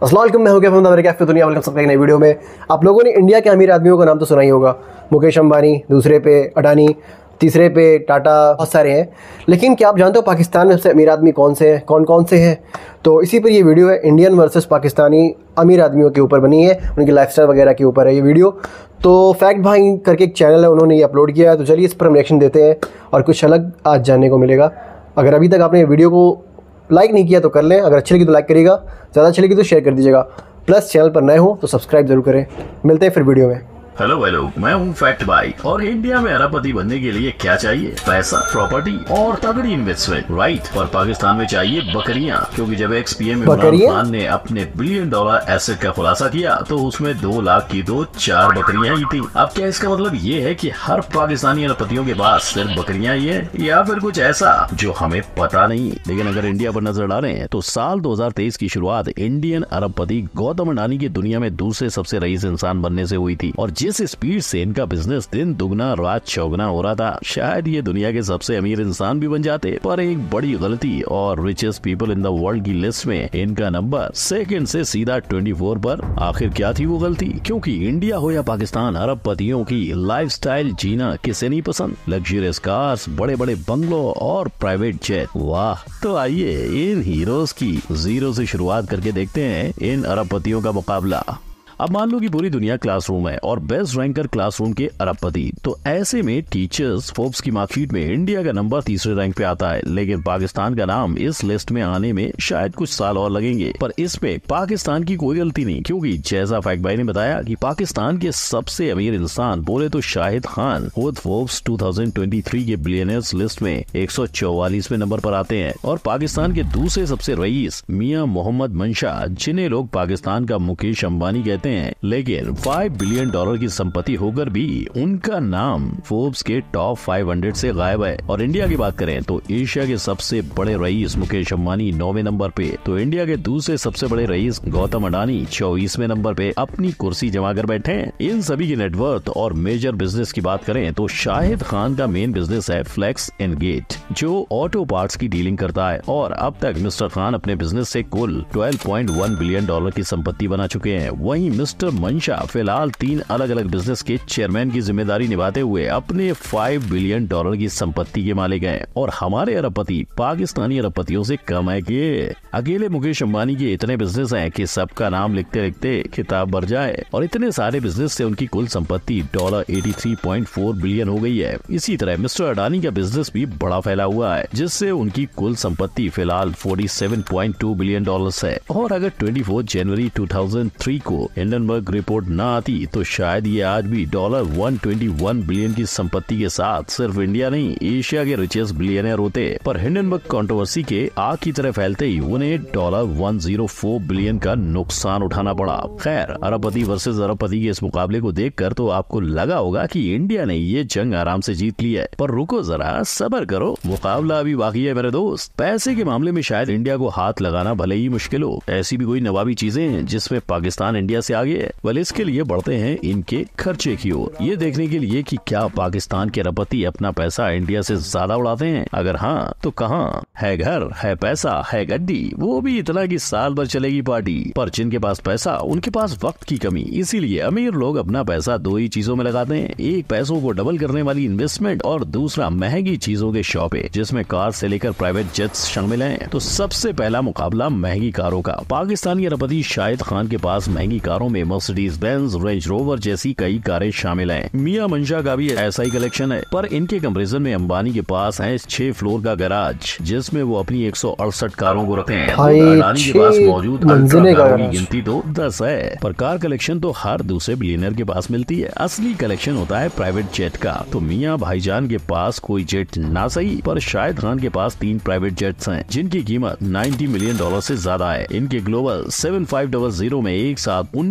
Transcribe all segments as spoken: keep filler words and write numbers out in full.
अस्सलाम वालेकुम, मैं हो गया मेरे कैफे दुनिया। वेलकम सबका एक नई वीडियो में। आप लोगों ने इंडिया के अमीर आदमियों का नाम तो सुना ही होगा। मुकेश अंबानी, दूसरे पे अडानी, तीसरे पे टाटा, बहुत सारे हैं। लेकिन क्या आप जानते हो पाकिस्तान में सबसे अमीर आदमी कौन से हैं, कौन कौन से हैं? तो इसी पर ये वीडियो है, इंडियन वर्सेस पाकिस्तानी अमीर आदमियों के ऊपर बनी है, उनकी लाइफस्टाइल वगैरह के ऊपर है ये वीडियो। तो फैक्ट भाई करके एक चैनल है, उन्होंने ये अपलोड किया है। तो चलिए इस पर हम रिएक्शन देते हैं और कुछ अलग आज जानने को मिलेगा। अगर अभी तक आपने वीडियो को लाइक नहीं किया तो कर लें, अगर अच्छी लगी तो लाइक करिएगा, ज़्यादा अच्छी लगी तो शेयर कर दीजिएगा। प्लस चैनल पर नए हो तो सब्सक्राइब जरूर करें। मिलते हैं फिर वीडियो में। हेलो हेलो, मैं हूँ फैक्ट भाई। और इंडिया में अरबपति बनने के लिए क्या चाहिए? पैसा, प्रॉपर्टी और तगड़ी इन्वेस्टमेंट, राइट। पर पाकिस्तान में चाहिए बकरियां, क्योंकि जब ex P M Imran Khan ने अपने बिलियन डॉलर एसेट का खुलासा किया तो उसमें दो लाख की दो चार बकरियां ही थी। अब क्या इसका मतलब ये है कि हर पाकिस्तानी अरबपतियों के पास सिर्फ बकरियां ही है, या फिर कुछ ऐसा जो हमें पता नहीं? लेकिन अगर इंडिया पर नजर डालें तो साल दो हजार तेईस की शुरुआत इंडियन अरबपति गौतम अडानी की दुनिया में दूसरे सबसे रईस इंसान बनने से हुई थी। और जिस स्पीड से इनका बिजनेस दिन दुगना रात चौगुना हो रहा था, शायद ये दुनिया के सबसे अमीर इंसान भी बन जाते। पर एक बड़ी गलती और richest people in the world की लिस्ट में इनका नंबर सेकंड से सीधा चौबीस पर। आखिर क्या थी वो गलती? क्योंकि इंडिया हो या पाकिस्तान, अरबपतियों की लाइफस्टाइल जीना किसे नहीं पसंद? लग्जरियस कार्स, बड़े बड़े बंगलों और प्राइवेट जेट। वाह, तो आइए इन हीरोज की जीरो से शुरुआत करके देखते हैं इन अरबपतियों का मुकाबला। अब मान लो कि पूरी दुनिया क्लासरूम है और बेस्ट रैंकर क्लासरूम के अरबपति, तो ऐसे में टीचर्स फोर्ब्स की मार्कशीट में इंडिया का नंबर तीसरे रैंक पे आता है। लेकिन पाकिस्तान का नाम इस लिस्ट में आने में शायद कुछ साल और लगेंगे। पर इसमें पाकिस्तान की कोई गलती नहीं, क्योंकि जैसा फैक्ट भाई ने बताया कि पाकिस्तान के सबसे अमीर इंसान बोले तो शाहिद खान खुद फोर्ब्स दो हज़ार तेईस के बिलियनर्स लिस्ट में एक सौ चौवालीसवें नंबर पर आते हैं। और पाकिस्तान के दूसरे सबसे रईस मियां मोहम्मद मंशा, जिन्हें लोग पाकिस्तान का मुकेश अंबानी कहते हैं, लेकिन पाँच बिलियन डॉलर की संपत्ति होकर भी उनका नाम फोर्ब्स के टॉप पाँच सौ से गायब है। और इंडिया की बात करें तो एशिया के सबसे बड़े रईस मुकेश अंबानी नौवें नंबर पे, तो इंडिया के दूसरे सबसे बड़े रईस गौतम अडानी चौबीसवें नंबर पे अपनी कुर्सी जमा कर बैठे हैं। इन सभी की नेटवर्थ और मेजर बिजनेस की बात करें तो शाहिद खान का मेन बिजनेस है फ्लेक्स एंड गेट, जो ऑटो पार्ट्स की डीलिंग करता है। और अब तक मिस्टर खान अपने बिजनेस से कुल बारह पॉइंट एक बिलियन डॉलर की संपत्ति बना चुके हैं। वहीं मिस्टर मंशा फिलहाल तीन अलग अलग बिजनेस के चेयरमैन की जिम्मेदारी निभाते हुए अपने पाँच बिलियन डॉलर की संपत्ति के मालिक हैं। और हमारे अरबपति पाकिस्तानी अरबपतियों से कम है कि अकेले मुकेश अंबानी के इतने बिजनेस हैं कि सबका नाम लिखते लिखते किताब भर जाए। और इतने सारे बिजनेस से उनकी कुल संपत्ति डॉलर तिरासी पॉइंट चार बिलियन हो गई है। इसी तरह मिस्टर अडानी का बिजनेस भी बड़ा फैला हुआ है, जिससे उनकी कुल संपत्ति फिलहाल सैंतालीस पॉइंट दो बिलियन डॉलर है। और अगर चौबीस जनवरी दो हज़ार तीन को हिंडनबर्ग रिपोर्ट न आती तो शायद ये आज भी डॉलर एक सौ इक्कीस बिलियन की संपत्ति के साथ सिर्फ इंडिया नहीं एशिया के रिचेस्ट बिलियनर होते। पर हिंडनबर्ग कंट्रोवर्सी के आग की तरह फैलते ही उन्हें डॉलर एक सौ चार बिलियन का नुकसान उठाना पड़ा। खैर, अरबपति वर्सेस अरबपति के इस मुकाबले को देखकर तो आपको लगा होगा कि इंडिया ने ये जंग आराम से जीत ली है। पर रुको जरा, सब्र करो, मुकाबला अभी बाकी है मेरे दोस्त। पैसे के मामले में शायद इंडिया को हाथ लगाना भले ही मुश्किल हो, ऐसी भी कोई नवाबी चीजें हैं जिसमें पाकिस्तान इंडिया से आगे है। वेल, इसके लिए बढ़ते हैं इनके खर्चे की ओर, ये देखने के लिए कि क्या पाकिस्तान के अरबपति अपना पैसा इंडिया से ज्यादा उड़ाते हैं। अगर हाँ तो कहाँ? है घर, है पैसा, है गड्डी, वो भी इतना कि साल भर चलेगी पार्टी। पर जिनके पास पैसा, उनके पास वक्त की कमी, इसीलिए अमीर लोग अपना पैसा दो ही चीजों में लगाते हैं। एक पैसों को डबल करने वाली इन्वेस्टमेंट और दूसरा महंगी चीजों के शॉपे, जिसमें कार से लेकर प्राइवेट जेट्स शामिल हैं। तो सबसे पहला मुकाबला महंगी कारों का। पाकिस्तानी अरबपति शाहिद खान के पास महंगी कारों में मर्सिडीज बेंज, रेंज रोवर जैसी कई कारें शामिल हैं। मियां मंशा का भी ऐसा ही कलेक्शन है। पर इनके कंपैरिजन में अंबानी के पास है छह फ्लोर का गैराज, जिसमें वो अपनी एक सौ अड़सठ कारों को रखते हैं। अडानी के पास मौजूद अल्ट्रा कारों की गिनती तो दस है। पर कार कलेक्शन तो हर दूसरे बिलियनर के पास मिलती है। असली कलेक्शन होता है प्राइवेट जेट का। तो मियां भाईजान के पास कोई जेट ना सही, पर शाहिद खान के पास तीन प्राइवेट जेट्स हैं, जिनकी कीमत नब्बे मिलियन डॉलर से ज्यादा है। इनके global seven five double zero में एक साथ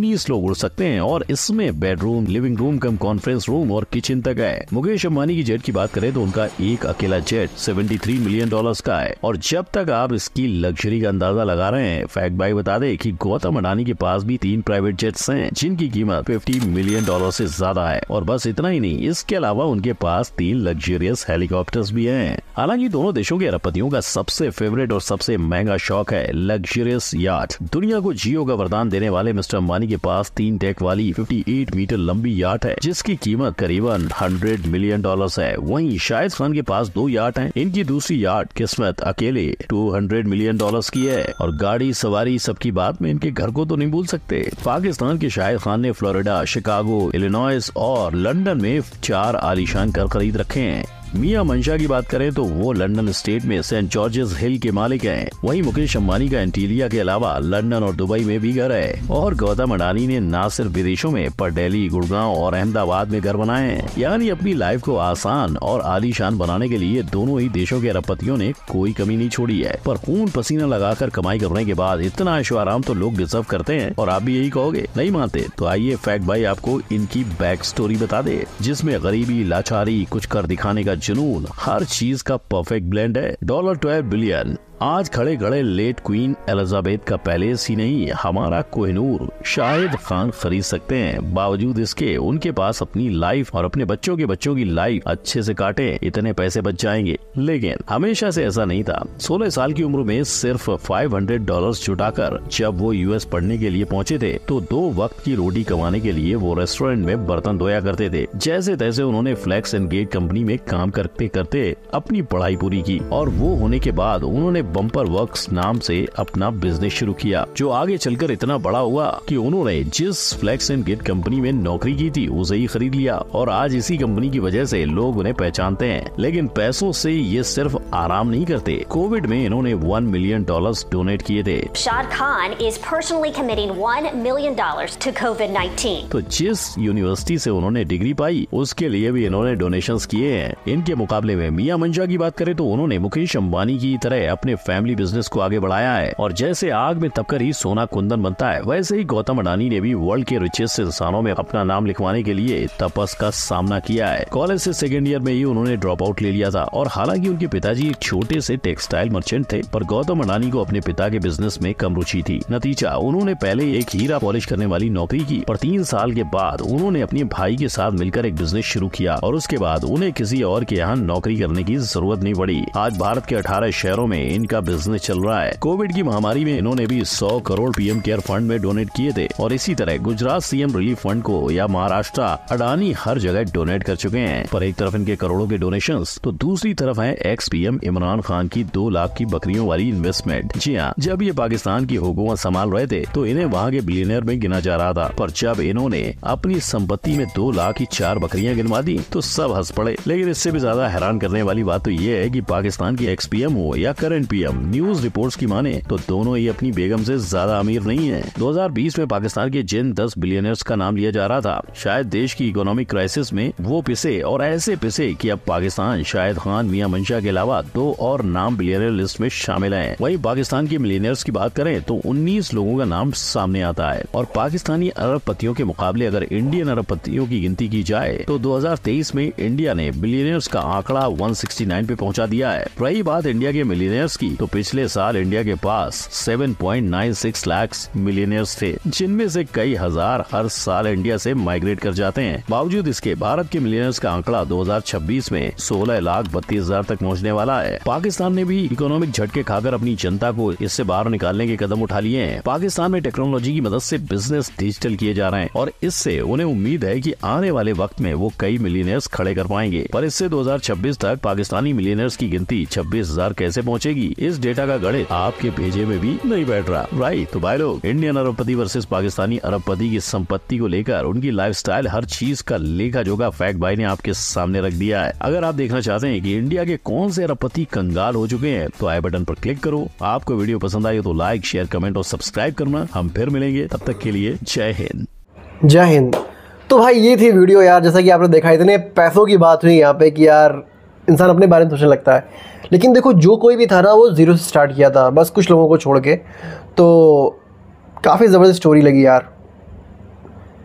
उन्नीस लोग उड़ सकते हैं और इसमें bedroom, living room cum conference room और किचन तक है। मुकेश अंबानी की जेट की बात करें तो उनका एक अकेला जेट तिहत्तर मिलियन डॉलर्स का है। और जब तक आप इसकी लग्जरी का अंदाजा लगा रहे हैं, फैक्ट भाई बता दे कि गौतम अडानी के पास भी तीन प्राइवेट जेट्स हैं जिनकी कीमत पचास मिलियन डॉलर से ज्यादा है। और बस इतना ही नहीं, इसके अलावा उनके पास तीन लग्जरियस हेलीकॉप्टर्स भी हैं। हालांकि दोनों देशों के अरबपतियों का सबसे फेवरेट और सबसे महंगा शौक है लग्जरियस याट। दुनिया को जियो का वरदान देने वाले मिस्टर अंबानी के पास तीन डेक वाली अट्ठावन मीटर लंबी याट है जिसकी कीमत करीबन सौ मिलियन डॉलर्स है। वहीं शाहिद खान के पास दो याट हैं। इनकी दूसरी याट किस्मत अकेले दो सौ मिलियन डॉलर्स की है। और गाड़ी, सवारी, सबकी बात में इनके घर को तो नहीं भूल सकते। पाकिस्तान के शाहिद खान ने फ्लोरिडा, शिकागो, इलिनॉइस और लंदन में चार आलीशान घर खरीद रखे हैं। मियां मंशा की बात करें तो वो लंदन स्टेट में सेंट जॉर्जेस हिल के मालिक हैं। वहीं मुकेश अंबानी का एंटीलिया के अलावा लंदन और दुबई में भी घर है। और गौतम अडानी ने न सिर्फ विदेशों में पर दिल्ली, गुड़गांव और अहमदाबाद में घर बनाए हैं। यानी अपनी लाइफ को आसान और आलीशान बनाने के लिए दोनों ही देशों के अरबपतियों ने कोई कमी नहीं छोड़ी है। पर खून पसीना लगाकर कमाई करने के बाद इतना ऐशो आराम तो लोग डिजर्व करते हैं। और आप भी यही कहोगे? नहीं मानते तो आइए फैक्ट भाई आपको इनकी बैक स्टोरी बता दे, जिसमें गरीबी, लाचारी, कुछ कर दिखाने का जुनून, हर चीज का परफेक्ट ब्लेंड है। डॉलर ट्वेल्व बिलियन आज खड़े खड़े लेट क्वीन एलिजाबेथ का पैलेस ही नहीं, हमारा कोहिनूर शाहिद खान खरीद सकते हैं। बावजूद इसके उनके पास अपनी लाइफ और अपने बच्चों के बच्चों की लाइफ अच्छे से काटे इतने पैसे बच जाएंगे। लेकिन हमेशा से ऐसा नहीं था। सोलह साल की उम्र में सिर्फ पाँच सौ डॉलर्स जुटाकर जब वो यूएस पढ़ने के लिए पहुंचे थे तो दो वक्त की रोटी कमाने के लिए वो रेस्टोरेंट में बर्तन धोया करते थे। जैसे तैसे उन्होंने फ्लैक्स एंड गेट कंपनी में काम करते करते अपनी पढ़ाई पूरी की और वो होने के बाद उन्होंने बम्पर वर्क्स नाम से अपना बिजनेस शुरू किया, जो आगे चलकर इतना बड़ा हुआ कि उन्होंने जिस फ्लैक्स एंड गेट कंपनी में नौकरी की थी उसे ही खरीद लिया। और आज इसी कंपनी की वजह से लोग उन्हें पहचानते हैं। लेकिन पैसों से ये सिर्फ आराम नहीं करते। कोविड में इन्होंने वन मिलियन डॉलर्स डोनेट किए थे। Shad Khan is personally committing one million dollars to COVID nineteen. तो जिस यूनिवर्सिटी से उन्होंने डिग्री पाई उसके लिए भी इन्होंने डोनेशंस किए हैं। इनके मुकाबले में मियां मंशा की बात करें तो उन्होंने मुकेश अंबानी की तरह अपने फैमिली बिजनेस को आगे बढ़ाया है। और जैसे आग में तपकर ही सोना कुंदन बनता है, वैसे ही गौतम अडानी ने भी वर्ल्ड के रिचेस्ट इंसानों में अपना नाम लिखवाने के लिए तपस का सामना किया है। कॉलेज से सेकेंड ईयर में ही उन्होंने ड्रॉप आउट ले लिया था। और हालांकि उनके पिताजी एक छोटे से टेक्सटाइल मर्चेंट थे, पर गौतम अडानी को अपने पिता के बिजनेस में कम रुचि थी। नतीजा, उन्होंने पहले एक हीरा पॉलिश करने वाली नौकरी की, पर तीन साल के बाद उन्होंने अपने भाई के साथ मिलकर एक बिजनेस शुरू किया और उसके बाद उन्हें किसी और के यहाँ नौकरी करने की जरूरत नहीं पड़ी। आज भारत के अठारह शहरों में इनका बिजनेस चल रहा है। कोविड की महामारी में इन्होंने भी सौ करोड़ पीएम केयर फंड में डोनेट किए थे। और इसी तरह गुजरात सीएम रिलीफ फंड को या महाराष्ट्र, अडानी हर जगह डोनेट कर चुके हैं। पर एक तरफ इनके करोड़ों के डोनेशंस तो दूसरी तरफ है एक्स पीएम इमरान खान की दो लाख की बकरियों वाली इन्वेस्टमेंट। जी हाँ, जब ये पाकिस्तान की हुकूमत संभाल रहे थे तो इन्हें वहाँ के बिलियनियर में गिना जा रहा था। पर जब इन्होंने अपनी संपत्ति में दो लाख की चार बकरियां गिनवा दी तो सब हंस पड़े। लेकिन इससे भी ज्यादा हैरान करने वाली बात तो ये है कि पाकिस्तान की एक्स पीएम हो या करंट पीएम, न्यूज रिपोर्ट्स की माने तो दोनों ही अपनी बेगम से ज्यादा अमीर नहीं है। दो हज़ार बीस में पाकिस्तान के जिन दस बिलियनर्स का नाम लिया जा रहा था, शायद देश की इकोनॉमिक क्राइसिस में वो पिसे और ऐसे पिसे कि अब पाकिस्तान शाहिद खान, मियां मंशा के अलावा दो और नाम बिलियनर लिस्ट में शामिल हैं। वहीं पाकिस्तान के मिलियनर्स की बात करें तो उन्नीस लोगों का नाम सामने आता है। और पाकिस्तानी अरबपतियों के मुकाबले अगर इंडियन अरबपतियों की गिनती की जाए तो दो हज़ार तेईस में इंडिया ने बिलियनर्स का आंकड़ा एक सौ उनहत्तर पे पहुंचा दिया है। रही बात इंडिया के मिलियनर्स की तो पिछले साल इंडिया के पास सात पॉइंट नौ छह लाख मिलियनर्स थे, जिनमें से कई हजार हर साल इंडिया से माइग्रेट कर जाते हैं। बावजूद इसके भारत के मिलियनर्स का आंकड़ा दो हज़ार छब्बीस में सोलह लाख बत्तीस हजार तक पहुंचने वाला है। पाकिस्तान ने भी इकोनॉमिक झटके खाकर अपनी जनता को इससे बाहर निकालने के कदम उठा लिए हैं। पाकिस्तान में टेक्नोलॉजी की मदद से बिजनेस डिजिटल किए जा रहे हैं और इससे उन्हें उम्मीद है कि आने वाले वक्त में वो कई मिलियनर्स खड़े कर पाएंगे। पर इससे दो हज़ार छब्बीस तक पाकिस्तानी मिलियनर्स की गिनती छब्बीस हजार कैसे पहुंचेगी, इस डेटा का गणित आपके भेजे में भी नहीं बैठ रहा। राइट, तो भाई लोग, इंडियन अरबपति वर्सेस पाकिस्तानी अरबपति की संपत्ति को लेकर, उनकी लाइफस्टाइल, हर चीज का लेखा जोखा फैक्ट भाई ने आपके सामने रख दिया है। अगर आप देखना चाहते हैं कि इंडिया के कौन से अरबपति कंगाल हो चुके हैं तो आई बटन पर क्लिक करो। आपको वीडियो पसंद आई तो लाइक, शेयर, कमेंट और सब्सक्राइब करना। हम फिर मिलेंगे, तब तक के लिए जय हिंद। जय हिंद। तो भाई ये थी वीडियो यार, जैसा कि आपने देखा इतने पैसों की बात हुई यहाँ पे कि यार इंसान अपने बारे में सोचने लगता है। लेकिन देखो, जो कोई भी था ना वो जीरो से स्टार्ट किया था, बस कुछ लोगों को छोड़ के। तो काफ़ी ज़बरदस्त स्टोरी लगी यार।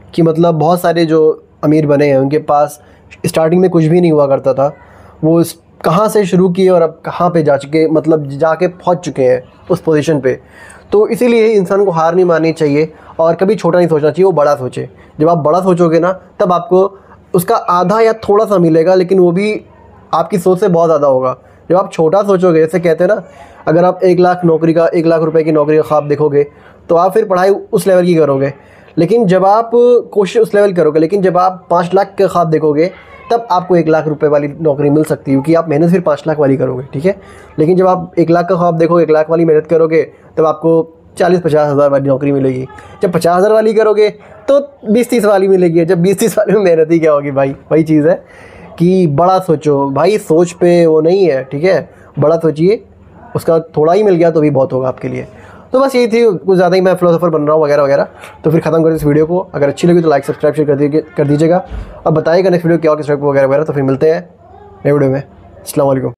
कि मतलब बहुत सारे जो अमीर बने हैं उनके पास स्टार्टिंग में कुछ भी नहीं हुआ करता था, वो कहाँ से शुरू किए और अब कहाँ पे जा चुके, मतलब जाके पहुँच चुके हैं उस पोजीशन पे। तो इसीलिए इंसान को हार नहीं माननी चाहिए और कभी छोटा नहीं सोचना चाहिए, वो बड़ा सोचे। जब आप बड़ा सोचोगे ना तब आपको उसका आधा या थोड़ा सा मिलेगा, लेकिन वो भी आपकी सोच से बहुत ज़्यादा होगा। जब आप छोटा सोचोगे, जैसे कहते हैं ना, अगर आप एक लाख नौकरी का एक लाख रुपए की नौकरी का ख्वाब देखोगे तो आप फिर पढ़ाई उस लेवल की करोगे, लेकिन जब आप कोशिश उस लेवल करोगे, लेकिन जब आप पाँच लाख का ख्वाब देखोगे तब आपको एक लाख रुपए वाली नौकरी मिल सकती है, क्योंकि आप मेहनत फिर पाँच लाख वाली करोगे, ठीक है। लेकिन जब आप एक लाख का ख्वाब देखोगे, एक लाख वाली मेहनत करोगे, तब आपको चालीस पचास हज़ार वाली नौकरी मिलेगी। जब पचास हज़ार वाली करोगे तो बीस तीस वाली मिलेगी। जब बीस तीस वाली में मेहनत ही क्या होगी भाई। वही चीज़ है कि बड़ा सोचो भाई, सोच पे वो नहीं है, ठीक है। बड़ा सोचिए, उसका थोड़ा ही मिल गया तो भी बहुत होगा आपके लिए। तो बस यही थी, कुछ ज़्यादा ही मैं फिलोसोफर बन रहा हूँ वगैरह वगैरह। तो फिर ख़त्म कर इस वीडियो को। अगर अच्छी लगी तो लाइक सब्सक्राइब शेयर कर दीजिए कर दीजिएगा। अब बताइएगा नेक्स्ट वीडियो क्या हो, किस वगैरह वगैरह। तो फिर मिलते हैं नए वीडियो में। अस्सलाम वालेकुम।